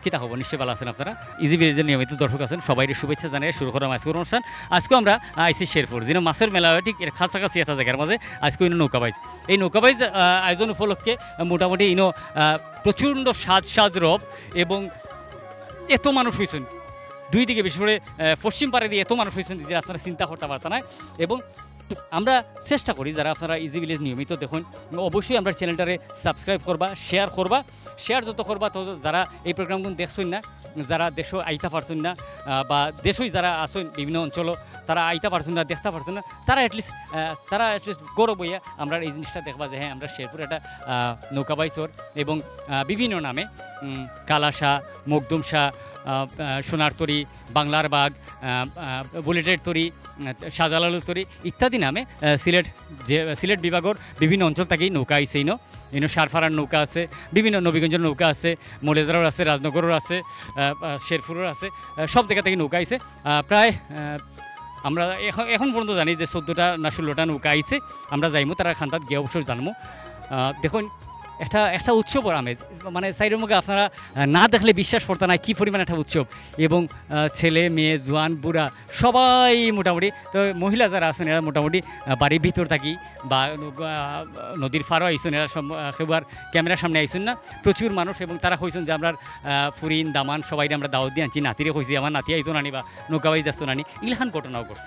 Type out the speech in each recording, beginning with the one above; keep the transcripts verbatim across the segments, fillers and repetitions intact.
কিতা খবর নিশ্চয়ই ভালো আছেন আপনারা ইজি ভিলেজের নিয়মিত দর্শক আছেন সবাই শুভেচ্ছা জানিয়ে শুরু করাম আজকের অনুষ্ঠান আজকে আমরা আইসি শেরপুর যেন মাছের মেলা হয় ঠিক এর কাছাকাছি একটা জায়গার মাঝে আজকে ইনো নৌকাবাইজ এই নৌকাবাইজ আয়োজন উপলক্ষে মোটামুটি ইনো প্রচণ্ড সাজ সাজ রব এবং এত মানুষ হয়েছেন দুই দিকে বিশেষ করে পশ্চিম পাড়ে দিয়ে এত মানুষ হয়েছেন যে আপনারা চিন্তা করতে পারতেন না এবং আমরা চেষ্টা করি যারা আপনারা ইজি ভিলেজ নিয়মিত দেখুন অবশ্যই আমরা চ্যানেলটারে সাবস্ক্রাইব করবা শেয়ার করবা শেয়ার যত করবা তত যারা এই প্রোগ্রামগুলো দেখছেন না যারা দেশ আইতা পারছেন না বা দেশই যারা আসেন বিভিন্ন অঞ্চল তারা আইতা পারছেন না দেখতে পারছেন না তারা অ্যাটলিস্ট তারা অ্যাটলিস্ট গৌরব হইয়া আমরা এই জিনিসটা দেখবা যে হ্যাঁ আমরা শেরপুর একটা নৌকাবাইচর এবং বিভিন্ন নামে কালাশা মকদুম শাহ সোনার তরি বাংলার বাগ বুলেটের তরি শাহজালালের তরি ইত্যাদি নামে সিলেট যে সিলেট বিভাগের বিভিন্ন অঞ্চল থেকেই নৌকা আইছে ইনো ইনো সারফারার নৌকা আছে বিভিন্ন নবীগঞ্জের নৌকা আছে মলেদারের আছে রাজনগরের আছে শেরপুরের আছে সব জায়গা থেকে নৌকা আইছে প্রায় আমরা এখন এখন পর্যন্ত জানি যে চোদ্দোটা না ষোলোটা নৌকা আইছে আমরা যাইমো তারা খান্তাত গিয়ে অবশ্যই জানবো দেখুন একটা একটা উৎসবর আমেজ মানে সাইডের মুখে আপনারা না দেখলে বিশ্বাস করতে না কী পরিমাণ একটা উৎসব এবং ছেলে মেয়ে জোয়ান বুড়া সবাই মোটামুটি তো মহিলা যারা আছেন এরা মোটামুটি বাড়ির ভিতর থাকি বা নদীর ফারও আইসেন এরা সেবার ক্যামেরার সামনে আইসেন না প্রচুর মানুষ এবং তারা কইছেন যে আমরা ফুরিন দামান সবাই আমরা দাওয়াত দিয়ে আনছি নাতিরে কইছি আমার নাতি আইতো নানি বা নৌকাবাই যাচ্ছ নানি ইলখান ঘটনাও করছে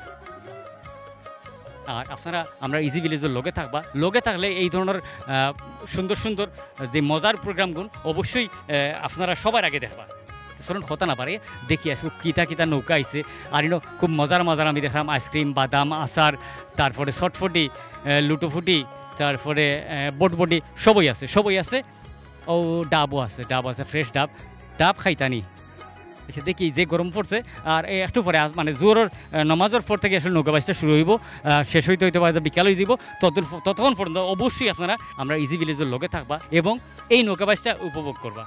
আর আপনারা আমরা ইজি ভিলেজের লগে থাকবা লগে থাকলে এই ধরনের সুন্দর সুন্দর যে মজার প্রোগ্রামগুলো অবশ্যই আপনারা সবার আগে দেখবা চলুন কথা না পারে দেখি আসবো কিতা কিতা নৌকা আইছে আর ইনো খুব মজার মজার আমি দেখলাম আইসক্রিম বাদাম আচার তারপরে শর্টফুটি লুটোফুটি তারপরে বটবটি সবই আছে সবই আছে ও ডাবও আছে ডাব আছে ফ্রেশ ডাব ডাব খাইতানি আচ্ছা দেখি যে গরম পড়ছে আর একটু পরে মানে জোরের নমাজের পর থেকে আসলে নৌকাবাসটা শুরু হইব শেষ হইতে হইতে পারে বিকাল হয়ে যাব ততক্ষণ পর্যন্ত অবশ্যই আপনারা আমরা ইজি ভিলেজের লগে থাকবা এবং এই নৌকাবাসটা উপভোগ করবা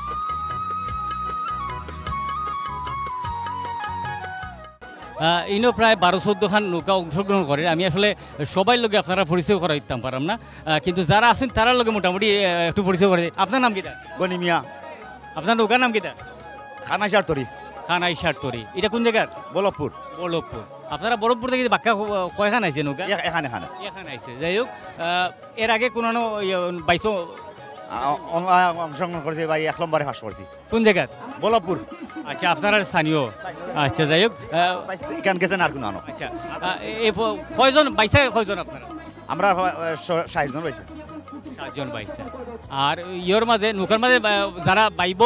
ইনো প্রায় বারো চোদ্দোখান নৌকা অংশগ্রহণ করে আমি আসলে সবাই লগে আপনারা পরিচয় করা দিতাম পারাম না কিন্তু যারা আছেন তারার লগে মোটামুটি একটু পরিচয় করে আপনার নাম কিটা গনি মিয়া আপনার নৌকার নাম কিটা খানাইশার তরি খানাইশার তরি এটা কোন জায়গার বলবপুর বলবপুর আপনারা বরফপুর থেকে বাক্কা কয়খান আইছে নৌকা এখানে এখানে এখানে আইছে যাই হোক এর আগে কোনো বাইশো অংশগ্রহণ করেছি বাড়ি এক নম্বরে ফাঁস করছি কোন জায়গার বলবপুর আচ্ছা আপনারা স্থানীয় আচ্ছা যাই হোক এখান গেছেন আর কোনো আচ্ছা কয়জন বাইসা কয়জন আপনারা আমরা ষাট জন বাইছে সাতজন বাইসা আর ইয়োর মাঝে নৌকার মাঝে যারা বাইব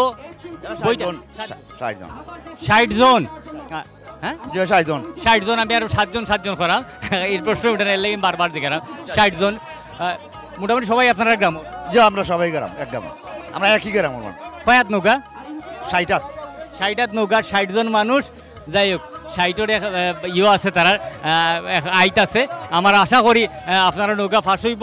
ষাট জন হ্যাঁ ষাট জন ষাট জন আমি আরো সাতজন সাতজন করাম এই প্রশ্ন উঠে নিলে বারবার দেখালাম ষাট জন মোটামুটি সবাই আপনারা গ্রাম যে আমরা সবাই গ্রাম এক গ্রাম আমরা একই গ্রাম কয়াত নৌকা ষাটাত ষাটাত নৌকা ষাট জন মানুষ যাই হোক ষাটের ইয়ে আছে তারা আইট আছে আমার আশা করি আপনারা নৌকা ফাঁস হইব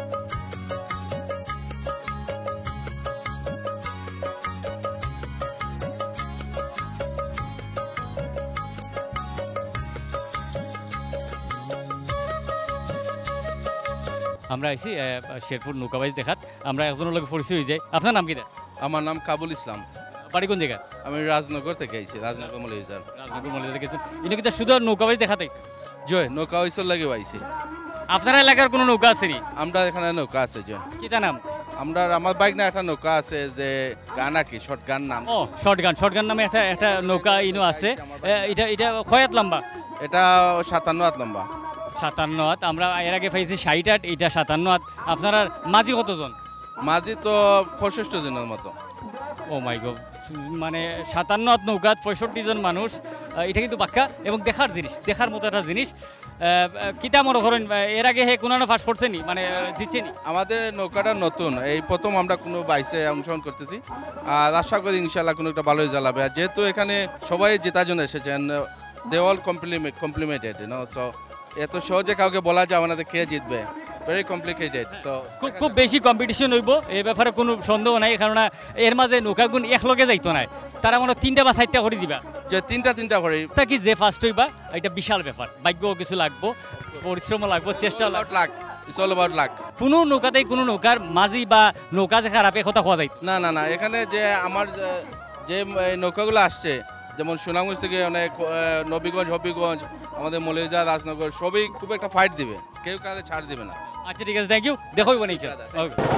আমরা আইসি শেরপুর নৌকাবাইজ দেখাত আমরা একজনের লোক পরিচয় হয়ে যাই আপনার নাম কি আমার নাম কাবুল ইসলাম বাড়ি কোন জায়গা আমি রাজনগর থেকে আইছি রাজনগর মলিজার রাজনগর মলিজার থেকে ইনি কিন্তু শুধু নৌকাবাইজ দেখাতে জয় নৌকা হইসর লাগে আইছি আপনার এলাকার কোনো নৌকা আছে নি আমরা এখানে নৌকা আছে জয় কিটা নাম আমরা আমার বাইক না একটা নৌকা আছে যে গান কি শর্ট গান নাম ও শর্ট গান শর্ট গান নামে একটা একটা নৌকা ইনো আছে এটা এটা কয়াত লম্বা এটা সাতান্ন হাত লম্বা সাতান্ন হাত আমরা এর আগে পাইছি ষাট হাত এটা সাতান্ন হাত আপনারা মাঝি কতজন মাঝি তো পঁয়ষট্টি জনের মতো ও মাই গড মানে সাতান্ন হাত নৌকাত পঁয়ষট্টি জন মানুষ এটা কিন্তু বাক্কা এবং দেখার জিনিস দেখার মতো একটা জিনিস কিটা মনে করেন এর আগে হে কোনো ফাঁস করছে নি মানে জিতছে নি আমাদের নৌকাটা নতুন এই প্রথম আমরা কোনো বাইসে অংশগ্রহণ করতেছি আর আশা করি ইনশাল্লাহ কোনো একটা ভালোই জ্বালাবে আর যেহেতু এখানে সবাই জেতার জন্য এসেছেন they all compliment complimented you know so এত সহজে কাউকে বলা যাবে না কে জিতবে ভেরি কমপ্লিকেটেড সো খুব খুব বেশি কম্পিটিশন হইব এই ব্যাপারে কোনো সন্দেহ নাই কারণ এর মাঝে নৌকাগুন একলগে যাইতো না তারা মনে তিনটা বা চারটা করে দিবা যে তিনটা তিনটা করে তা কি যে ফার্স্ট হইবা এটা বিশাল ব্যাপার ভাগ্যও কিছু লাগবো পরিশ্রম লাগবো চেষ্টা লাগ ইটস অল অ্যাবাউট লাক কোনো নৌকাতেই কোনো নৌকার মাঝি বা নৌকা যে খারাপ কথা কোয়া যায় না না না এখানে যে আমার যে ম- এই নৌকাগুলো আসছে যেমন সুনামগঞ্জ থেকে অনেক আহ, নবীগঞ্জ হবিগঞ্জ আমাদের মলিজা রাজনগর সবই খুব একটা ফাইট দিবে, কেউ কারে ছাড় দিবে না। আচ্ছা ঠিক আছে, থ্যাংক ইউ। দেখো বানিয়েছে দাদা, thank ওকে।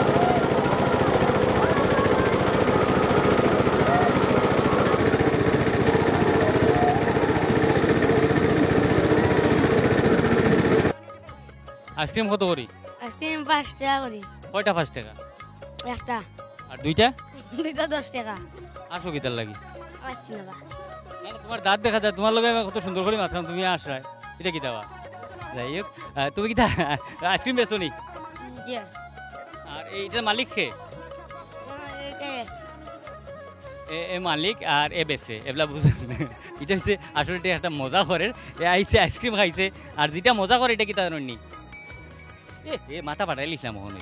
আইসক্রিম কত করি? আইসক্রিম পাঁচ টাকা করি কয়টা পাঁচ টাকা? একটা, আর দুইটা? দুইটা দশ টাকা। আসো কিতার লাগি? আসছি না বা না, না, তোমার দাঁত দেখা যায়, তোমার লগে কত সুন্দর করে মাথাম, তুমি আসায় এটা কি দেওয়া? যাই হোক, আহ, তুমি কি আইসক্রিম বেছো নি? জি আর এইটার মালিক খে? এ এ এ মালিক আর এ বেছে, এগুলা বুঝেন। এটা হচ্ছে আসলে এটা একটা মজা করে, এ আইসে আইসক্রিম খাইছে, আর যেটা মজা করে এটা কি তার নি? এ এ মাথা পাঠাই লিখলাম ওখানে।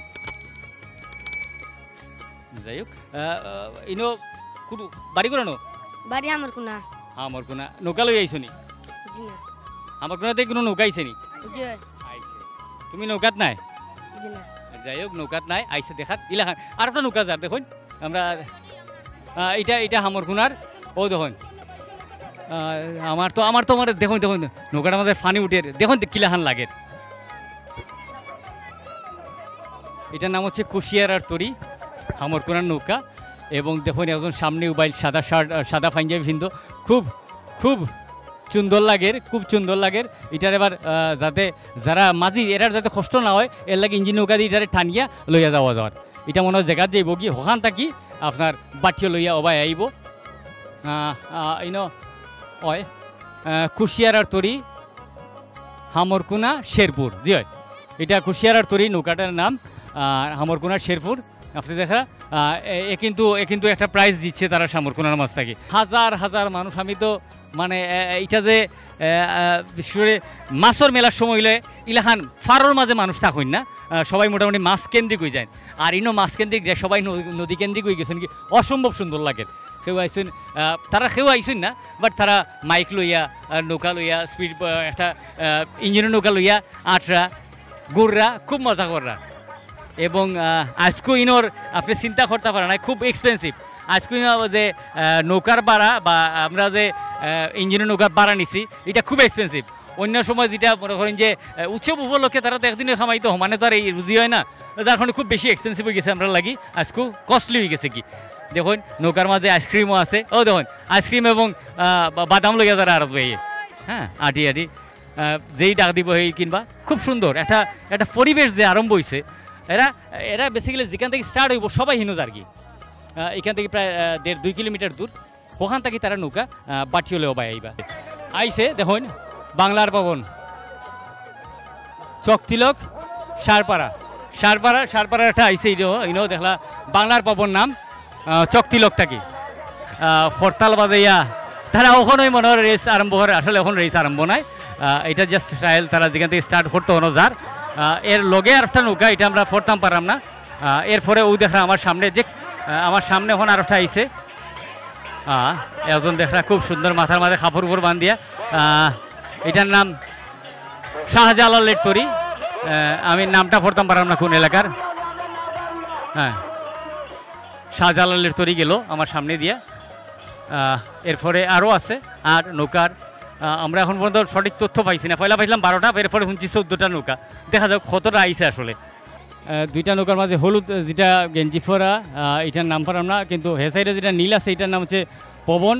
যাই হোক, আহ, আহ, ইনো কুটু বাড়ি করে নো? বাড়ি আমার কোনা। আমার কোনা নৌকা লই আইছো নি? জি না আমার কোনাতে কোনো নৌকা আইছে নি? জি আইছে। তুমি নৌকাত নাই? জি না যাই হোক, নৌকাত নাই, আইসে দেখাত ইলাখান আর একটা নৌকা যার দেখুন আমরা, আহ, এটা এটা হামর কোনার, ও দেখুন আহ, আমার তো আমার তো আমার দেখুন দেখুন নৌকাটা আমাদের ফানি উঠে দেখুন কিলাহান লাগে। এটার নাম হচ্ছে কুশিয়ারার তরি, হামর কোনার নৌকা। এবং দেখুন একজন সামনে উবাইল সাদা শার্ট সাদা পাঞ্জাবি ভিন্দো, খুব খুব সুন্দর লাগের, খুব সুন্দর লাগের। এটার এবার আহ, যাতে যারা মাঝি এটার যাতে কষ্ট না হয় এর লাগে ইঞ্জিন নৌকা দিয়ে এটারে টানিয়া লইয়া যাওয়া যাওয়ার। এটা মনে হয় জায়গাত যাইব কি হখান থাকি আপনার বাটিও লইয়া অবাই আইব ইনো হয় কুশিয়ারার তরি হামরকুনা শেরপুর। জি হয়, এটা কুশিয়ারার তরি নৌকাটার নাম, হামরকুনা শেরপুর। আপনি দেখা আহ, এ- এ কিন্তু এ কিন্তু একটা প্রাইজ দিচ্ছে তারা সামরকুনার মাছ থেকে। হাজার হাজার মানুষ, আমি তো মানে এ- এটা যে এ, আহ, বিশেষ করে মাছের মেলার সময় হইলে ইলাখান ফারোর মাঝে মানুষ থাকুন না, আহ, সবাই মোটামুটি মাছ কেন্দ্রিক হয়ে যায়। আর ইনো মাছ কেন্দ্রিক যায়, সবাই নদী- নদী কেন্দ্রিক হয়ে গেছেন কি অসম্ভব সুন্দর লাগে। কেউ আইসেন, আহ, তারা কেউ আইসেন না, বাট তারা মাইক লইয়া আহ, নৌকা লইয়া স্পিড একটা ইঞ্জিনের নৌকা লইয়া আটরা গুড়রা খুব মজা কররা। এবং আজকু ইনোর আপনি চিন্তা করতে পারেন না, খুব এক্সপেন্সিভ। আজকু ইনো যে আহ, নৌকার ভাড়া বা আমরা যে ইঞ্জিনের নৌকার ভাড়া নিছি এটা খুব এক্সপেন্সিভ। অন্য সময় যেটা মনে করেন যে আহ, উৎসব উপলক্ষে তারা তো একদিনে খামাইতো, মানে তো আর এই রুজি হয় না, যার কারণে খুব বেশি এক্সপেন্সিভ হয়ে গেছে আমরা লাগি, আজকু কস্টলি হয়ে গেছে কি। দেখুন নৌকার মাঝে আইসক্রিমও আছে, ও দেখুন আইসক্রিম এবং আহ, বা- বাদাম লইয়া যারা আর বইয়ে, হ্যাঁ আটি আটি আহ, যেই ডাক দিব এই কিনবা। খুব সুন্দর একটা একটা পরিবেশ যে আরম্ভ হয়েছে। এরা এরা বেসিক্যালি যেখান থেকে স্টার্ট হইব সবাই হিনোজ আর কি, আহ, এখান থেকে প্রায় আহ, দেড় দুই কিলোমিটার দূর, ওখান থেকে তারা নৌকা আহ, বাটি হলেও বাই আইবা আইসে। দেখুন বাংলার ভবন, চকতিলক, সারপাড়া সারপাড়া সারপাড়ার একটা আইসে ইনো ইনো দেখলা বাংলার ভবন নাম আহ, চকতিলক থাকি হরতাল বাজাইয়া তারা ওখানেই মনে হয় রেস আরম্ভ করে, আসলে এখন রেস আরম্ভ নয়, আহ, এটা জাস্ট ট্রায়াল, তারা যেখান থেকে স্টার্ট করতে হনো যার। আহ, এর লগে আর একটা নৌকা, এটা আমরা ফরতাম পারাম না। আহ, এরপরে ও দেখা আমার সামনে যে আহ, আমার সামনে এখন আর একটা আইসে, আহ, একজন দেখা খুব সুন্দর মাথার মাঝে কাপড় উপর বান্ধিয়া, আহ, এটার নাম শাহজালালের তরি। আহ, আমি নামটা পড়তাম পারাম না কোন এলাকার, হ্যাঁ শাহজালালের তরি গেল আমার সামনে দিয়া। আহ, এরপরে আরও আছে আর নৌকার আহ, আমরা এখন পর্যন্ত সঠিক তথ্য পাইছি না, পয়লা পাইলাম বারোটা, এরপরে শুনছি চোদ্দোটা নৌকা, দেখা যাক কতটা আইছে আসলে। আহ, দুইটা নৌকার মাঝে হলুদ যেটা গেঞ্জি ফোরা, আহ, এটার নাম পারাম না, কিন্তু হে সাইডে যেটা নীল আছে এটার নাম হচ্ছে পবন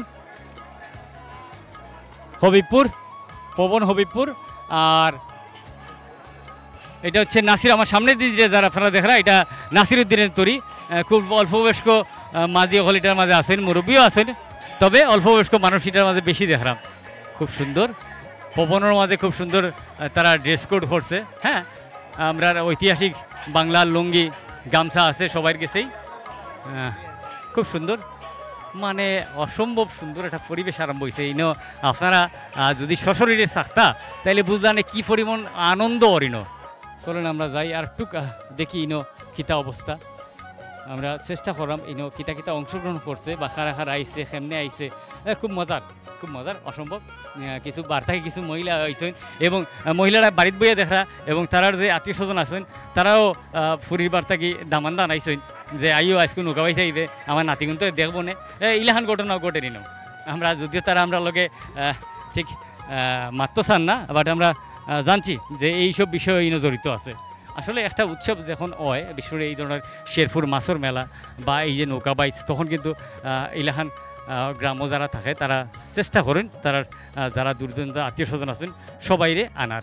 হবিবপুর, পবন হবিবপুর। আর এটা হচ্ছে নাসির, আমার সামনে দিয়ে যারা আপনারা দেখরা এটা নাসির উদ্দিনের তরি। আহ, খুব অল্প বয়স্ক আহ, মাঝি হল এটার মাঝে আছেন, মুরব্বীও আছেন, তবে অল্প বয়স্ক মানুষ এটার মাঝে বেশি দেখলাম। খুব সুন্দর পবনের মাঝে খুব সুন্দর আহ, তারা ড্রেস কোড করছে। হ্যাঁ, আমরা ঐতিহাসিক বাংলার লুঙ্গি গামছা আছে সবার কাছেই, আহ, খুব সুন্দর, মানে অসম্ভব সুন্দর একটা পরিবেশ আরম্ভ হয়েছে। ইনো আপনারা আহ, যদি সশরীরে থাকতা তাইলে বুঝলানে কি পরিমাণ আনন্দ অরিনো। চলেন আমরা যাই আর একটু আহ, দেখি ইনো কিতা অবস্থা। আমরা চেষ্টা করলাম ইনো কিতা কিতা অংশগ্রহণ করছে বা খারা খারা আইসে কেমনে আইসে, এ, খুব মজার খুব মজার অসম্ভব। আহ, কিছু বার্তাকে কিছু মহিলা আইসেন এবং আহ, মহিলারা বাড়িত বইয়ে দেখা এবং তারার যে আত্মীয় স্বজন আছেন তারাও আহ, ফুরির বার্তাকে দামান দান আইসেন। যে আইও আজকে নৌকা বাইছে আইবে আমার নাতি কিন্তু দেখবো না ইলাহান ঘটনা ঘটে নিন আমরা যদিও তারা আমরা লগে আহ, ঠিক মাত্র চান না বাট আমরা আহ, জানছি যে এইসব বিষয় ইনো জড়িত আছে আসলে একটা উৎসব যখন হয় বিশেষ করে এই ধরনের শেরপুর মাছর মেলা বা এই যে নৌকা বাইচ তখন কিন্তু আহ, ইলাহান আহ, গ্রাম্য যারা থাকে তারা চেষ্টা করেন তারা আহ, যারা দূরদূরান্ত আত্মীয় স্বজন আছেন সবাইরে আনার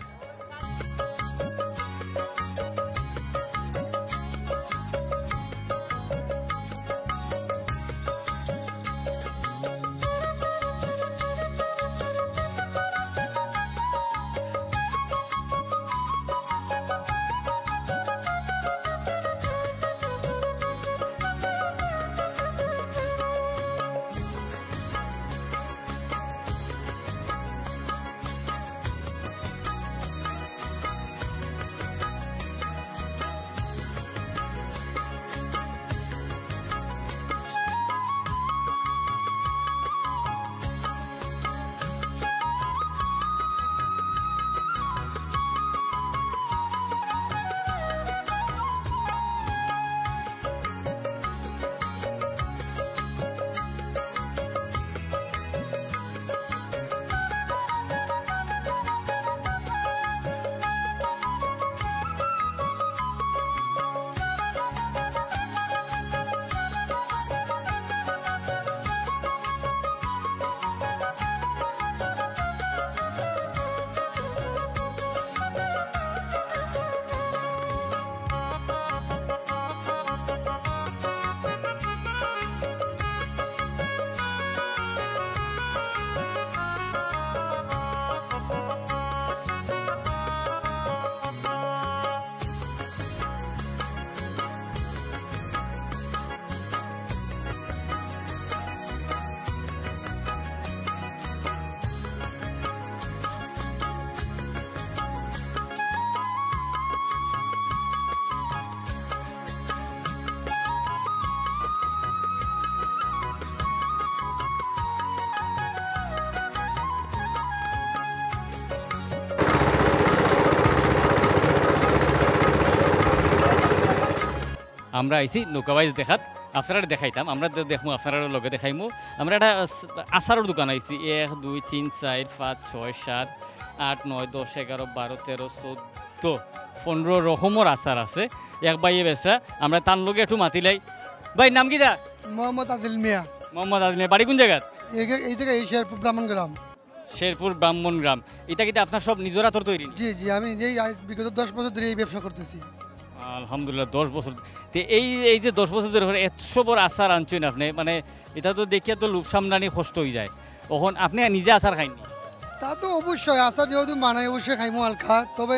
আমরা আইছি নৌকাবাইজ দেখাত আপনারা দেখাইতাম আমরা তো দেখবো আপনারা লগে দেখাইমু আমরা একটা আচারের দোকান আইছি এক দুই তিন চার পাঁচ ছয় সাত আট নয় দশ এগারো বারো তেরো চোদ্দ পনেরো রকমের আচার আছে এক বাইয়ে বেসরা আমরা তার লগে একটু মাতিলাই ভাই নাম কি দা মোহাম্মদ আদিল মিয়া মোহাম্মদ আজমে বাড়ি কোন জায়গার এই- এই থেকে এই শেরপুর ব্রাহ্মণ গ্রাম। শেরপুর ব্রাহ্মণ গ্রাম এটা কিন্তু আপনার সব নিজের হাতর তৈরি জি জি আমি নিজেই আজ বিগত দশ বছর ধরে এই ব্যবসা করতেছি। আলহামদুলিল্লাহ দশ বছর তো এই এই যে দশ বছর ধরে একশো বড় আচার আনছেন আপনি মানে এটা তো দেখিয়া তো লোক সামলানি কষ্ট হয়ে যায় তখন আপনি নিজে আচার খাইনি তা তো অবশ্যই আচার যেহেতু মানায় অবশ্যই খাইমো হালকা, তবে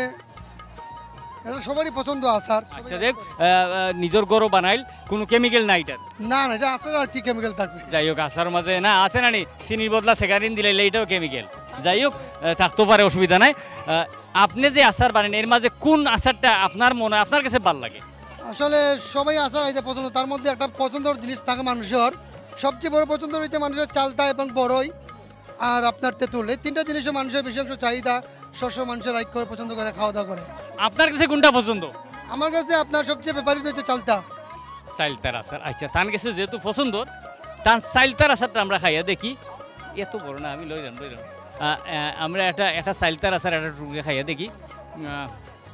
এটা সবারই পছন্দ আচার। আচ্ছা দেখ নিজের গরো বানাইল কোনো কেমিক্যাল নাই এটার না না এটা আচার আর কি কেমিক্যাল থাকবে। যাই হোক আচার মাঝে না আছে না নি চিনির বদলা সেকারিন দিলে এইটাও কেমিক্যাল যাই হোক আহ, থাকতেও পারে অসুবিধা নাই আহ, আপনি যে আচার বানান এর মাঝে কোন আচারটা আপনার মনে আপনার কাছে ভালো লাগে আসলে সবাই আচার খাইতে পছন্দ, তার মধ্যে একটা পছন্দের জিনিস থাকে মানুষের, সবচেয়ে বড় পছন্দ হইতে মানুষের চালতা এবং বড়ই আর আপনার তেঁতুল, এই তিনটা জিনিসও মানুষের বেশি অংশ চাহিদা, শস্য মানুষের লাইক করে পছন্দ করে খাওয়া দাওয়া করে। আপনার কাছে কোনটা পছন্দ আমার কাছে আপনার সবচেয়ে ব্যাপারিত হচ্ছে চালতা। সাইলতার আচার আচ্ছা তার কাছে যেহেতু পছন্দ তার সাইলতার আচারটা আমরা খাইয়া দেখি এত বড় না আমি লইলাম লইলাম আহ, আহ, আমরা একটা একটা সাইলতার আচার একটা টুকরে খাইয়া দেখি আহ,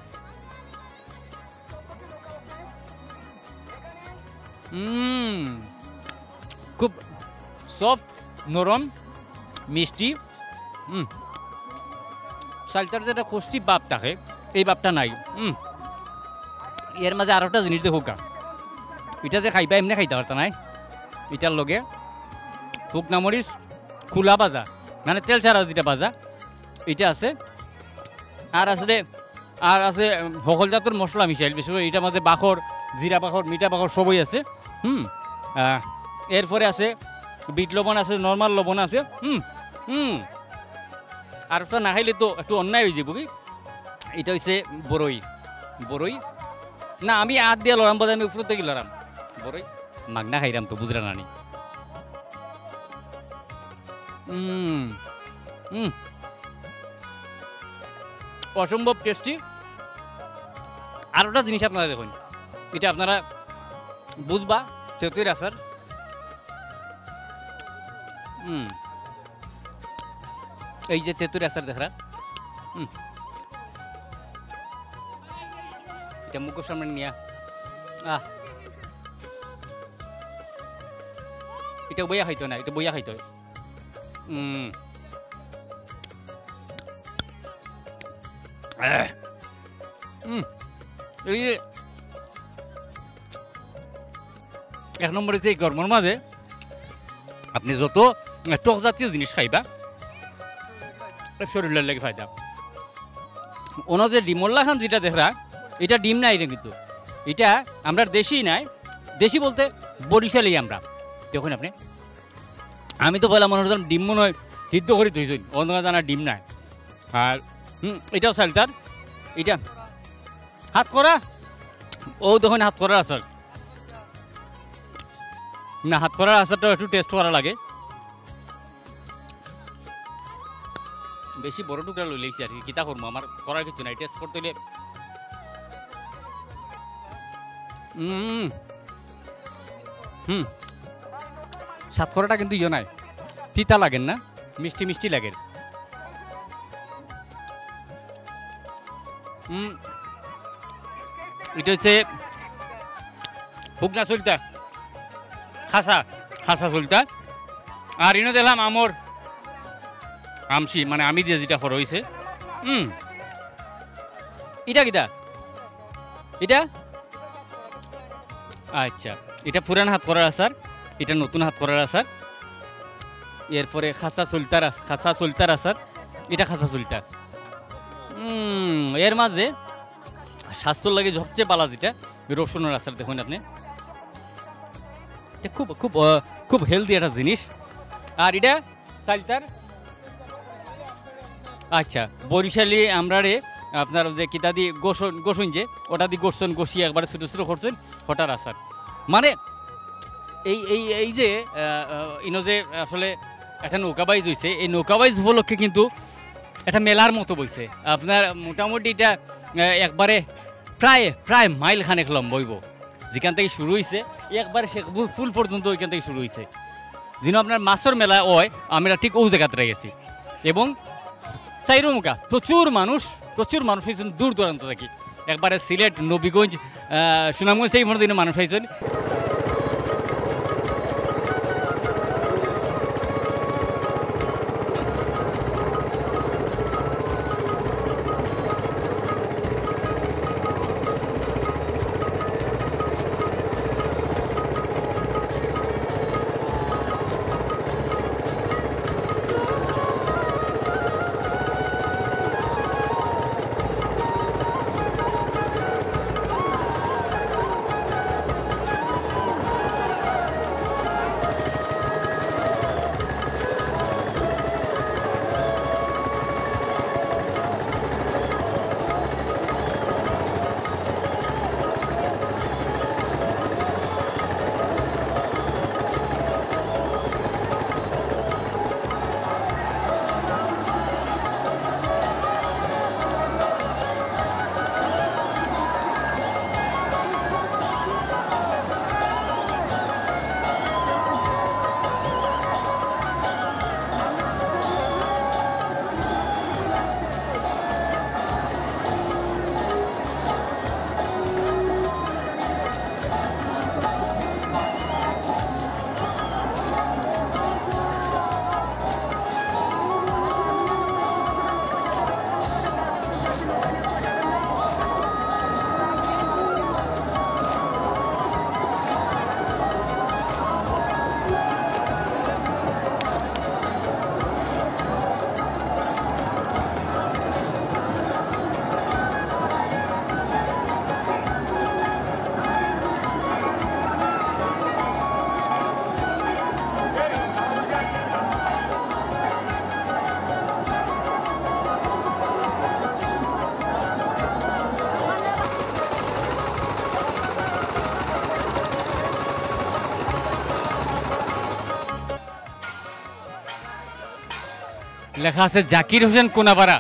উম, খুব সফট নরম মিষ্টি হুম সাইলতার যেটা খুষ্টি বাপ থাকে এই বাপটা নাই হুম এর মাঝে আরো একটা জিনিস দেখো গা এটা যে খাইবা এমনি খাইতে পারতা নাই এটার লগে শুকনা মরিচ খোলা ভাজা মানে তেল ছাড়া যেটা ভাজা এটা আছে আর আছে দে আর আছে উম, সকল জাতের মশলা মিশাইল বেশি করে এটার মাঝে বাখর জিরা বাখর মিঠা বাখর সবই আছে হুম আহ, এরপরে আছে বিট লবণ আছে নর্মাল লবণ আছে হুম হুম আর ওটা না খাইলে তো একটু অন্যায় হয়ে যাব কি এটা হচ্ছে বড়ই বড়ই না আমি আট দিয়ে লড়াম বোধ আমি উপর থেকে লড়াম বড়ই মাগনা খাইরাম তো বুঝরা নানি হুম হুম অসম্ভব টেস্টি আর একটা জিনিস আপনারা দেখুন এটা আপনারা বুঝবা তেঁতুলের আচার হুম এই যে তেঁতুলের আচার দেখা হুম এটা মুখের সামনে নিয়ে আহ এটা বইয়া খাইতো না এটা বইয়া খাইতো হুম হুম এই যে এক নম্বরে যে গরমের মাঝে আপনি যত টক জাতীয় জিনিস খাইবা শরীরের লাগে ফায়দা ওনা যে ডিমল্লা খান যেটা দেখরা এটা ডিম নাই রে কিন্তু এটা আমরা দেশি নাই দেশি বলতে বরিশালি আমরা দেখুন আপনি আমি তো বললাম মনে হচ্ছিলাম ডিম মনে হয় সিদ্ধ করে ধুইছেন অন্য জানা ডিম নাই আর হুম এটাও সালটার এটা হাত করা ও দেখুন হাত করার আচার না হাত করার আচারটা একটু টেস্ট করা লাগে বেশি বড় টুকরা লই লেগেছি আর কি কিতা করবো আমার করার কিছু নাই টেস্ট করতে হলে হুম হুম সাত করাটা কিন্তু ইয়ে নাই তিতা লাগেন না মিষ্টি মিষ্টি লাগে হুম এটা হচ্ছে হুগনা চলতা খাসা খাসা চলতা আর ইনো দেখলাম আমর আমসি মানে আমি দিয়ে যেটা খর হয়েছে হুম এটা কিটা এটা আচ্ছা এটা পুরান হাত করার আচার এটা নতুন হাত করার আচার এরপরে খাসা চলতার খাসা চলতার আচার এটা খাসা চলতার হুম এর মাঝে স্বাস্থ্যর লাগে সবচেয়ে পালা যেটা রসুনের আচার দেখুন আপনি এটা খুব খুব খুব হেলদি একটা জিনিস আর এটা চালতার আচ্ছা বরিশালি আমরা রে আপনার যে কিতা দিয়ে গোসন গোসন যে ওটা দিয়ে গোসন গসিয়ে একবারে ছোটো ছোটো করছেন হঠাৎ আচার মানে এই এই এই যে ইনো যে আসলে একটা নৌকাবাইজ হয়েছে এই নৌকাবাইজ উপলক্ষে কিন্তু একটা মেলার মতো বইছে আপনার মোটামুটি এটা একবারে প্রায় প্রায় মাইল খানেক লম্বইব যেখান থেকে শুরু হয়েছে একবারে সে ফুল পর্যন্ত ওইখান থেকে শুরু হয়েছে যেন আপনার মাছের মেলা হয় আমরা ঠিক ওই জায়গাতে গেছি এবং চাইরুমুখা প্রচুর মানুষ প্রচুর মানুষ হয়েছেন দূর দূরান্ত থেকে একবারে সিলেট নবীগঞ্জ সুনামগঞ্জ থেকে মনে দিনে মানুষ হয়েছেন লেখা আছে জাকির হোসেন কোনাপাড়া।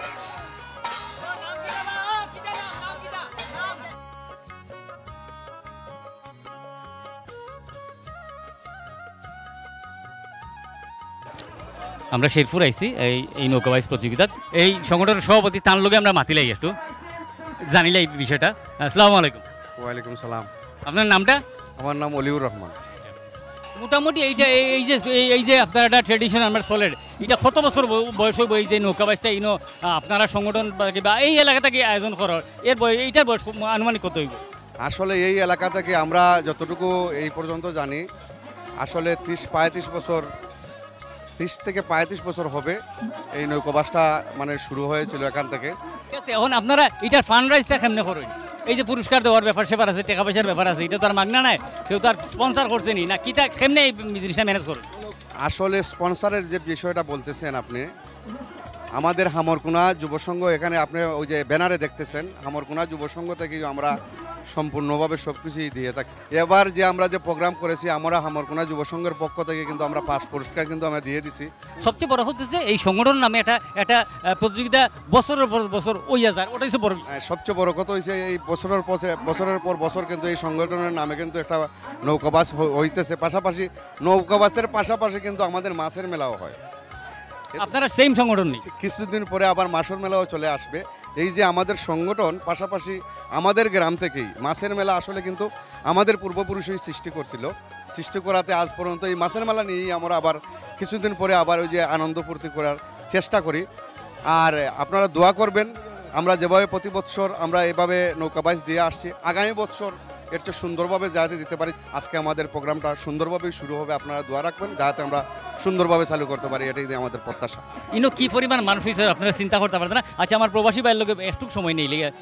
আমরা শেরপুর আইছি এই এই নৌকাবাইজ প্রতিযোগিতাত এই সংগঠনের সভাপতি তার লগে আমরা মাতিলাই একটু জানিলে এই বিষয়টা। আসসালামু আলাইকুম। ওয়ালাইকুম সালাম। আপনার নামটা? আমার নাম অলিউর রহমান। মোটামুটি এইটা এই এই যে এই- এই যে আপনার একটা ট্রেডিশন আমরা চলের এটা কত বছর ব- বয়স হইব এই যে নৌকাবাইজটা ইনো আপনারা সংগঠন বা কিবা এই এলাকা থেকে আয়োজন করার এর বয়স এইটার বয়স আনুমানিক কত হইব? আসলে এই এলাকা থেকে আমরা যতটুকু এই পর্যন্ত জানি আসলে ত্রিশ পঁয়ত্রিশ বছর ত্রিশ থেকে পঁয়ত্রিশ বছর হবে এই নৌকাবাসটা মানে শুরু হয়েছিল এখান থেকে। ঠিক আছে, এখন আপনারা এটার ফান্ড রাইজটা কেমনে করেন? এই যে পুরস্কার দেওয়ার ব্যাপার সেবার আছে, টাকা পয়সার ব্যাপার আছে, এটা তো আর মাগনা নাই, কেউ তো আর স্পন্সার করছে নি না, কিটা কেমনে এই জিনিসটা ম্যানেজ করেন? আসলে স্পন্সরের যে বিষয়টা বলতেছেন আপনি, আমাদের হামরকুনা যুব সংঘ এখানে আপনি ওই যে ব্যানারে দেখতেছেন হামরকুনা যুব সংঘ থেকে আমরা সম্পূর্ণভাবে সব কিছুই দিয়ে থাকি। এবার যে আমরা যে প্রোগ্রাম করেছি আমরা হামরকুনা যুব সংঘের পক্ষ থেকে কিন্তু আমরা পাঁচ পুরস্কার কিন্তু আমরা দিয়ে দিছি। সবচেয়ে বড় হচ্ছে এই সংগঠন নামে একটা একটা আহ, প্রতিযোগিতা বছরের পর বছর ওই হাজার, ওটাই হচ্ছে বড় বিষয়। আহ, সবচেয়ে বড় কথা হয়েছে এই বছরের পর বছরের পর বছর কিন্তু এই সংগঠনের নামে কিন্তু একটা নৌকাবাস হ- হইতেছে, পাশাপাশি নৌকাবাসের পাশাপাশি কিন্তু আমাদের মাছের মেলাও হয়। আপনারা সেম সংগঠন নেই? কিছুদিন পরে আবার মাছের মেলাও চলে আসবে। এই যে আমাদের সংগঠন পাশাপাশি আমাদের গ্রাম থেকেই মাছের মেলা আসলে কিন্তু আমাদের পূর্বপুরুষই সৃষ্টি করছিল, সৃষ্টি করাতে আজ পর্যন্ত এই মাছের মেলা নিয়েই আমরা আবার কিছুদিন পরে আবার ওই যে আনন্দ ফুর্তি করার চেষ্টা করি। আর আপনারা দোয়া করবেন, আমরা যেভাবে প্রতি বছর আমরা এভাবে নৌকাবাইজ দিয়ে আসছি, আগামী বছর এর চেয়ে সুন্দরভাবে যাতে দিতে পারি। আজকে আমাদের প্রোগ্রামটা সুন্দরভাবেই শুরু হবে, আপনারা দোয়া রাখবেন যাতে আমরা সুন্দরভাবে চালু করতে পারি, এটাই আমাদের প্রত্যাশা। ইনো কি পরিমাণ মানুষ হয়েছে আপনারা চিন্তা করতে পারতেন না? আচ্ছা, আমার প্রবাসী ভাইয়ের লোকে একটু সময় নেই লেগে, আহ,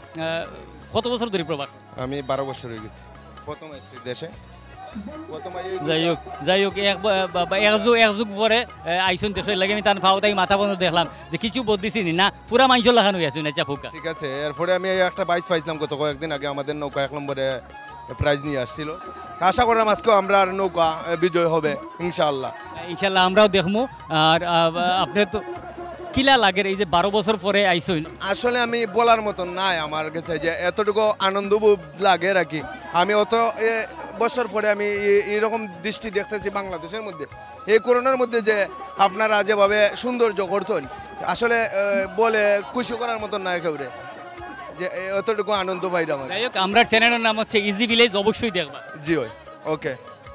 কত বছর ধরে প্রবাস? আমি বারো বছর হয়ে গেছি, প্রথম এসেছি দেশে। প্রথম আই- যাই হোক যাই হোক এক ব- বা- বা এক যুগ এক যুগ পরে আইসন দেশের লাগে আমি তার ভাও তাই মাথা বন্ধ দেখলাম যে কিছু বদলিছি নি না, পুরা মানুষ লাগানো হয়ে আছে না চাপুকা। ঠিক আছে, এরপরে আমি এই একটা বাইচ পাইছিলাম গত কয়েকদিন আগে, আমাদের নৌকা এক নম্বরে প্রাইজ নিয়ে আসছিল। তা আশা করলাম আজকেও আমরা আর নৌকা আহ, বিজয় হবে ইনশাআল্লাহ। ইনশাল্লাহ আমরাও দেখবো। আর আপনি তো কিলা লাগের এই যে বারো বছর পরে আইসন? আসলে আমি বলার মতন নাই আমার কাছে, যে এতটুকু আনন্দ লাগে আর কি। আমি অত এ, বছর পরে আমি এ- এরকম দৃষ্টি দেখতেছি বাংলাদেশের মধ্যে, এই করোনার মধ্যে যে আপনারা যেভাবে সৌন্দর্য করছেন, আসলে আহ, বলে খুশি করার মতন নাই কেউরে, যে এতটুকু আনন্দ পাইলাম আমি। যাই হোক, আমরা চ্যানেলের নাম হচ্ছে ইজি ভিলেজ, অবশ্যই দেখবা। জি ওই ওকে।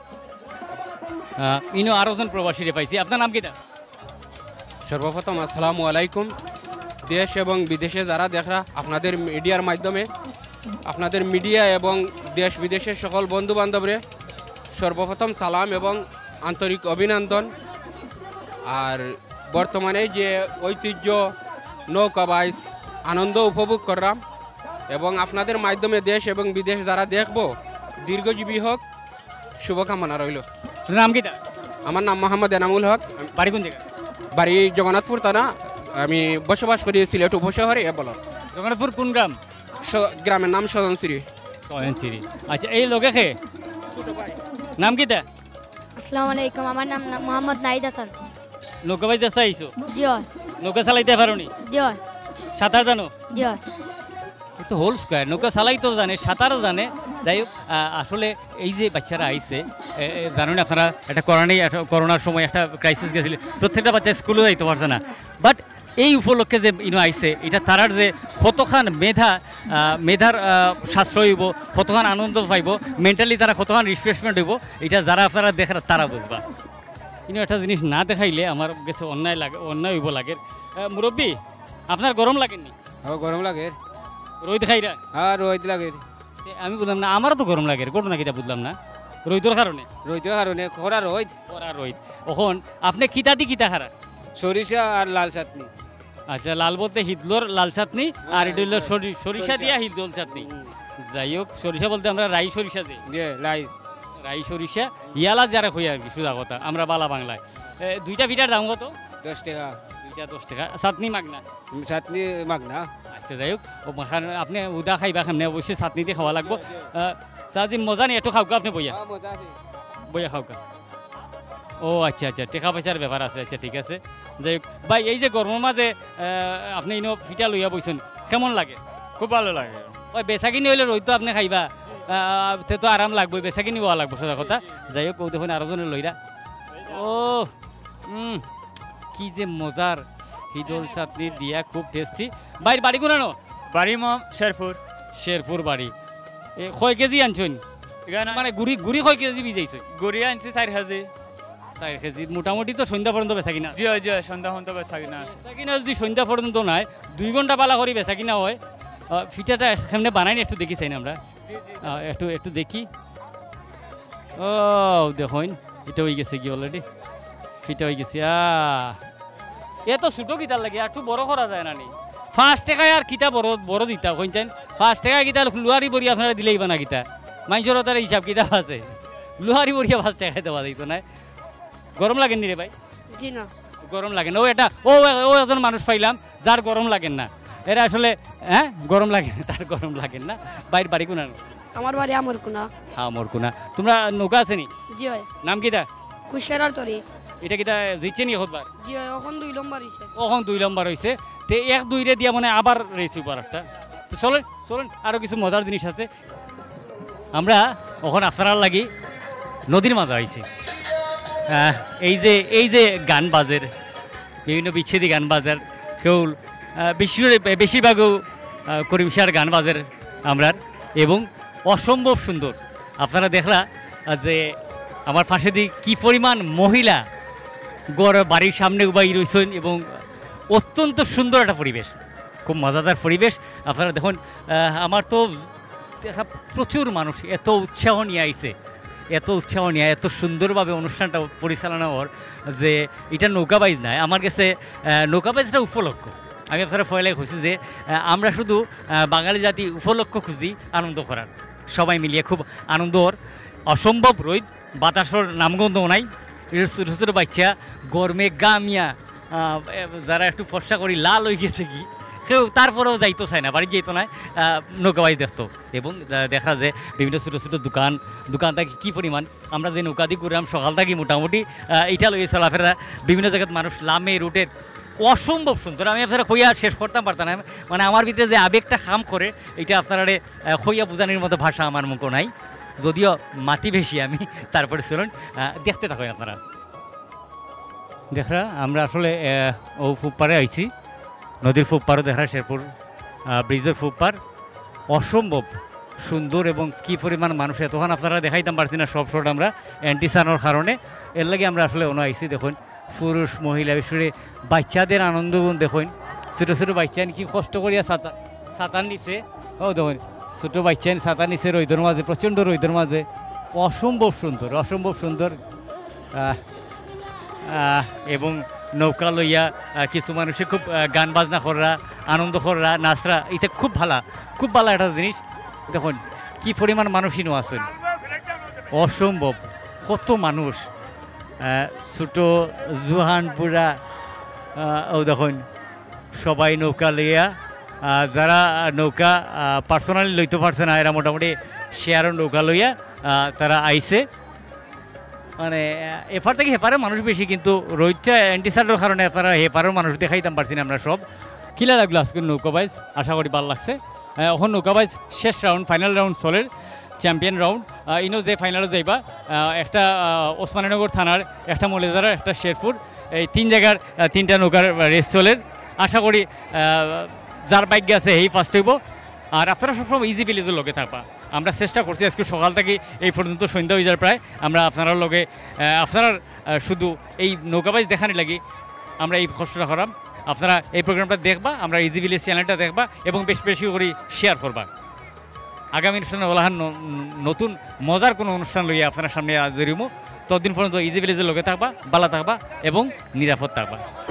আহ, ইনো আরো জন প্রবাসীরে পাইছি। আপনার নাম কিটা? সর্বপ্রথম আসসালামু আলাইকুম। দেশ এবং বিদেশে যারা দেখা আপনাদের মিডিয়ার মাধ্যমে, আপনাদের মিডিয়া এবং দেশ বিদেশের সকল বন্ধু বান্ধবরে সর্বপ্রথম সালাম এবং আন্তরিক অভিনন্দন। আর বর্তমানে যে ঐতিহ্য নৌকাবাইজ আনন্দ উপভোগ করলাম, এবং আপনাদের মাধ্যমে দেশ এবং বিদেশ যারা দেখব দীর্ঘজীবী হোক, শুভকামনা রইল। আপনার নাম কিটা? আমার নাম মোহাম্মদ এনামুল হক, বাড়ি কোন জায়গা? বাড়ি জগন্নাথপুর থানা, আমি বসবাস করি সিলেট উপশহরে এ বলো। জগন্নাথপুর কোন গ্রাম? স- গ্রামের নাম সদনশ্রী। কয়েনসিরি। আচ্ছা, এই লোকে খে নাম কিটা? আসসালামু আলাইকুম, আমার নাম না- মোহাম্মদ নাহিদ হাসান। নৌকাবাইজ দেখতে আইসো? জি হয়, নৌকা চালাইতে পারোনি? জি হয়, সাঁতার জানো? জি হয়। এ তো হোল স্কোয়ার, নৌকা চালাইতেও জানে, সাঁতারও জানে। যাই হোক, আহ, আসলে এই যে বাচ্চারা আইছে, এ, এ, জানেন আপনারা একটা করোনাই একটা করোনার সময় একটা ক্রাইসিস গেছিল, প্রত্যেকটা বাচ্চা স্কুলেও যাইতে পারছে না। বাট এই উপলক্ষে যে ইনো আইছে, এটা তারার যে কতখান মেধা আহ, মেধার আহ, সাশ্রয় হইব, কতখান আনন্দ পাইব, মেন্টালি তারা কতখান রিফ্রেশমেন্ট হইব, এটা যারা আপনারা দেখেন তারা বুঝবা। কিন্তু একটা জিনিস না দেখাইলে আমার কাছে অন্যায় লাগে, অন্যায় হইব লাগে। আহ, মুরব্বী, আপনার গরম লাগেনি? আমার গরম লাগে, রোদ খাইরা? আর রোদ লাগে। এ, আমি বুঝলাম না, আমারও তো গরম লাগে, ঘটনা কিটা বুঝলাম না। রোদর কারণে? রোদের কারণে খরা রোদ। ওরা রোদ। এখন আপনি কিতা দি কিতা খারা? সরিষা আর লাল চাটনি। আচ্ছা, লাল বলতে হিদলোর লাল চাটনি, আর এটা হলো সরি- সরিষা সরিষা। দিয়া হিদল চাটনি। যাই হোক, সরিষা বলতে আমরা রাই সরিষা দিই, যে লাই রাই সরিষা ইয়ালা যারা হই আর কি, সুদা কথা আমরা বালা বাংলায়। এ, দুইটা পিঠার দাম কত? দশ টাকা। দুইটা দশ টাকা। চাটনি মাগনা? চাটনি মাগনা। আচ্ছা, যাই হোক, ও মাখান- আপনি উদা খাইবা খামনে, অবশ্যই চাটনি দিয়ে খাওয়া লাগবো। চাচি মজা নেই, একটু খাওকা আপনি বইয়া বইয়া খাওকা। ও আচ্ছা আচ্ছা, টাকা পয়সার ব্যাপার আছে। আচ্ছা, ঠিক আছে। যাই হোক ভাই, এই যে গরমের মাঝে আহ, আপনি ইনো পিঠা লইয়া বইছেন, কেমন লাগে? খুব ভালো লাগে। ওই বেচাকিনি হইলে রই তো আপনি খাইবা, আহ, তে তো আরাম লাগবে, বেচাকিনি হওয়া লাগবে সোজা কথা। যাই হোক, ও দেখুন আরো জনের লইরা। ও হুম, কি যে মজার হিদল চাটনি দিয়া খুব টেস্টি বাইর বাড়ি কোনানো বাড়ি মম শেরপুর শেরপুর বাড়ি এ কয় কেজি আনছুন এখানে মানে গুড়ি গুড়ি কয় কেজি ভিজাইছুন গড়িয়া আনছি চার হাজি চার কেজি মোটামুটি তো সন্ধ্যা পর্যন্ত বেচা কিনা জি জি সন্ধ্যা সন্ধ্যা বেচা কিনা আছে বেচা কিনা যদি সন্ধ্যা পর্যন্ত নাই দুই ঘন্টা পালা করে বেচা কিনা হয় আহ, ফিটাটা সামনে বানাইনি একটু দেখি চাই না আমরা আহ, একটু একটু দেখি ও দেখুন এটা হয়ে গেছে কি অলরেডি ফিটা হয়ে গেছে আহ এত ছোটো কিতার লাগে একটু বড় করা যায় না নি ফার্স্ট টাকায় আর কিতা বড় বড় দিতা কইছেন ফার্স্ট টাকা কিতা লুহারি বড়ি আপনারা দিলেই বানা কিতা মানুষের তার হিসাব কিতাব আছে লুহারি বড়িয়া ফার্স্ট টাকায় দেওয়া দিত না গরম লাগেন নি রে ভাই জি না গরম লাগে না ও এটা ও ও একজন মানুষ পাইলাম যার গরম লাগেন না এরা আসলে হ্যাঁ গরম লাগে না তার গরম লাগেন না বাইর বাড়ি কোনা আমার বাড়ি আমর কোনা হ্যাঁ মোর কোনা তোমরা নৌকা আছে নি জি হয় নাম কিতা কুশারার তরি এটা কিতা দিচ্ছে নি এখনবার জি হয় এখন দুই নম্বর হইছে কখন দুই নম্বর হয়েছে তে এক দুইরে দিয়া মানে আবার রেস উপর একটা তো চলেন চলেন আরও কিছু মজার জিনিস আছে আমরা ওখানে আপনার লাগি নদীর মাঝে আইছি আহ, এই যে এই যে গান বাজের বিভিন্ন বিচ্ছেদী গান বাজার কেউ আহ, বেশি বেশিরভাগও আহ, করিমশার গান বাজের আমরার এবং অসম্ভব সুন্দর আপনারা দেখলা আহ, যে আমার পাশে দিয়ে কী পরিমাণ মহিলা গড় বাড়ির সামনে উবাই রয়েছেন এবং অত্যন্ত সুন্দর একটা পরিবেশ খুব মজাদার পরিবেশ আপনারা দেখুন আহ, আমার তো দেখা প্রচুর মানুষ এত উৎসাহ নিয়ে আইছে এত উৎসাহ নিয়ে এত সুন্দরভাবে অনুষ্ঠানটা পরিচালনা হওয়ার যে এটা নৌকাবাইজ নয় আমার কাছে আহ, নৌকাবাইজটা উপলক্ষ আমি আপনারা ফয়লাই খুঁজছি যে আহ, আমরা শুধু আহ, বাঙালি জাতি উপলক্ষ খুঁজি আনন্দ করার সবাই মিলিয়ে খুব আনন্দ হওয়ার অসম্ভব রোদ বাতাসর নামগন্ধ নাই ছোটো ছোটো বাচ্চা গরমে গামিয়া আহ, যারা একটু ফর্সা করি লাল হয়ে গেছে কি কেউ তারপরেও যাইতো চায় না বাড়ি যেত না নৌকাবাই দেখতো এবং আহ, দেখা যায় বিভিন্ন ছোটো ছোটো দোকান দোকান থেকে কী পরিমাণ আমরা যে নৌকা দিয়ে ঘুরলাম সকাল থেকে মোটামুটি আহ, এইটা লইয়ে চলাফেরা বিভিন্ন জায়গায় মানুষ লামে রুটের অসম্ভব সুন্দর আমি আপনারা খইয়া শেষ করতাম পারতাম না মানে আমার ভিতরে যে আবেগটা খাম করে এটা আপনারা খইয়া বোঝানোর মতো ভাষা আমার মুখো নাই যদিও মাটি বেশি আমি তারপরে চলুন আহ, দেখতে থাকেন আপনারা দেখরা আমরা আসলে আহ, ও ফুপারে আইছি নদীর ফুপারও দেখা শেরপুর আহ, ব্রিজের ফুপার অসম্ভব সুন্দর এবং কি পরিমাণ মানুষ তখন আপনারা দেখাইতাম পারছি না সব শট আমরা অ্যান্টিসানোর কারণে এর লাগে আমরা আসলে অন্য আইসি দেখুন পুরুষ মহিলা বিশেষ করে বাচ্চাদের আনন্দ দেখুন ছোটো ছোটো বাচ্চা কি কষ্ট করিয়া সাঁতার সাঁতার নিচে ও দেখুন ছোটো বাচ্চা সাঁতার নিচে রৈদর মাঝে প্রচণ্ড রৈদর মাঝে অসম্ভব সুন্দর অসম্ভব সুন্দর আহ, আহ, এবং নৌকা লইয়া আহ, কিছু মানুষে খুব আহ, গান বাজনা কররা আনন্দ কররা নাচরা এটা খুব ভালো খুব ভালো একটা জিনিস দেখুন কি পরিমাণ মানুষই নো আসেন অসম্ভব কত মানুষ আহ, ছোটো জুহান বুড়া আহ, ও দেখুন সবাই নৌকা লইয়া আহ, যারা নৌকা পার্সোনালি লইতে পারছে না এরা মোটামুটি শেয়ারও নৌকা লইয়া আহ, তারা আইছে মানে আহ, এপার থেকে হেপারের মানুষ বেশি কিন্তু রোহিতটা অ্যান্টিসাইডের কারণে আপনারা হেপারের মানুষ দেখাইতাম পারছি না আমরা সব কিলা লাগলো আজকে নৌকাবাইজ আশা করি ভালো লাগছে আহ, এখন নৌকাবাইজ শেষ রাউন্ড ফাইনাল রাউন্ড চলের চ্যাম্পিয়ন রাউন্ড ইনো যে ফাইনালে যাইবা আহ, একটা আহ, ওসমানীনগর থানার একটা মলেজারা একটা শেরপুর এই তিন জায়গার আহ, তিনটা নৌকার রেস চলের আশা করি আহ, যার বাইক আছে এই ফার্স্ট হইব আর আপনারা সবসময় ইজি ভিলেজের লগে থাকবা আমরা চেষ্টা করছি আজকে সকাল থেকে এই পর্যন্ত সন্ধ্যা হয়ে যায় প্রায় আমরা আপনার লগে আপনার শুধু এই নৌকাবাইজ দেখানি লাগি আমরা এই কষ্টটা করাম আপনারা এই প্রোগ্রামটা দেখবা আমরা ইজি ভিলেজ চ্যানেলটা দেখবা এবং বেশ বেশি করে শেয়ার করবা আগামী অনুষ্ঠানে ওলাহান নতুন মজার কোনো অনুষ্ঠান লইয়া আপনার সামনে হাজিরিমু ততদিন পর্যন্ত ইজি ভিলেজের লগে থাকবা ভালো থাকবা এবং নিরাপদ থাকবা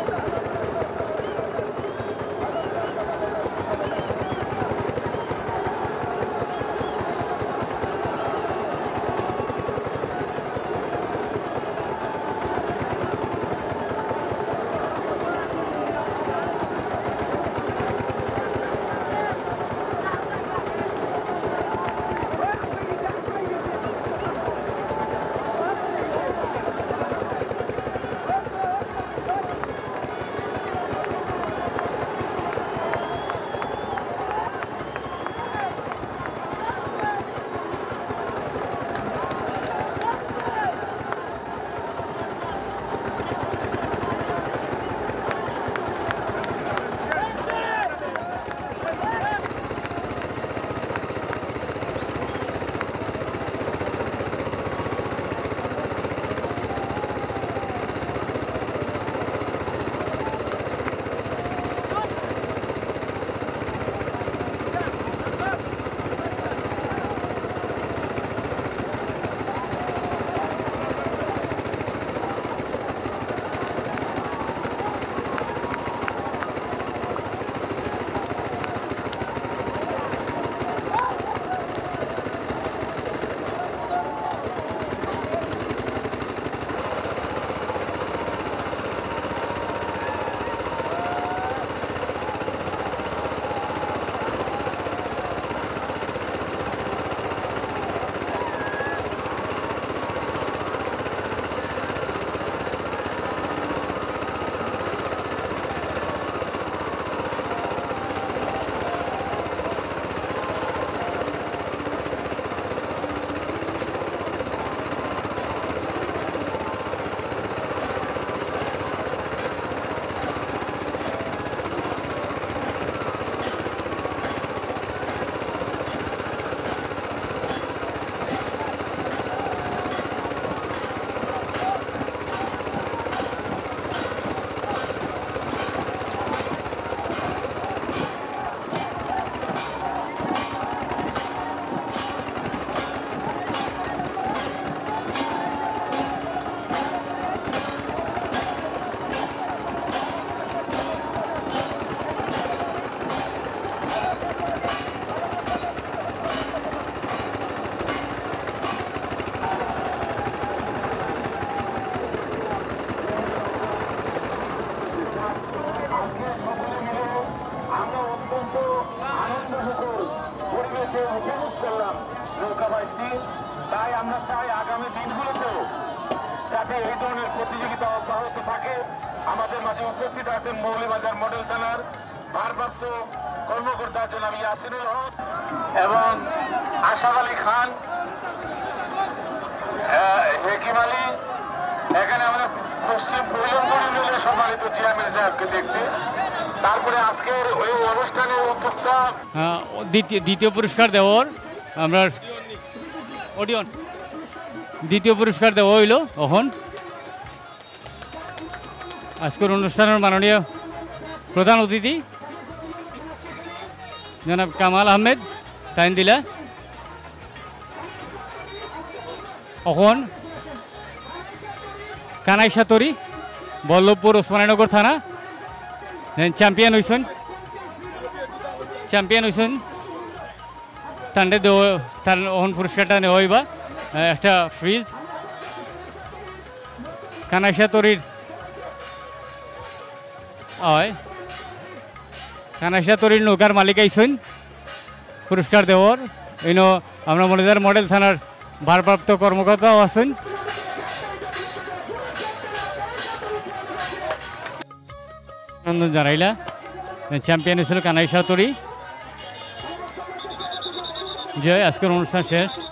যাতে এই ধরনের প্রতিযোগিতা অব্যাহত থাকে। আমাদের মাঝে উপস্থিত আছেন মৌলভীবাজার মডেল থানার ভারপ্রাপ্ত কর্মকর্তা জনাব ইয়াসিনুল হক এবং আশাফ আলী খান, হেকিম আলী। এখানে আমরা পশ্চিম পৈলনপুর ইউনিয়নের সম্মানিত চেয়ারম্যান সাহেবকে দেখছি। তারপরে আজকের ওই অনুষ্ঠানের উদ্যোক্তা আহ, দ্বিতীয় দ্বিতীয় পুরস্কার দেওয়ার আমরা অডিয়ন দ্বিতীয় পুরস্কার দেওয়া হইল এখন আজকের অনুষ্ঠানের মাননীয় প্রধান অতিথি জনাব কামাল আহমেদ তাইন দিলা। এখন কানাই সাতরি বল্লভপুর ওসমানীনগর থানা চ্যাম্পিয়ন হয়েছেন চ্যাম্পিয়ন হয়েছেন তান্ডে দেওয়া তার ওহন পুরস্কারটা নেওয়া হইবা একটা ফ্রিজ কানাইশা তরির হয় কানাইশা তরির নৌকার মালিক আইসেন পুরস্কার দেওয়ার ইনো আমরা মনিজার মডেল থানার ভারপ্রাপ্ত কর্মকর্তাও আছেন। অভিনন্দন জানাইলা চ্যাম্পিয়ন হয়েছিল কানাইশা তরি। জয় আজকের অনুষ্ঠান শেষ।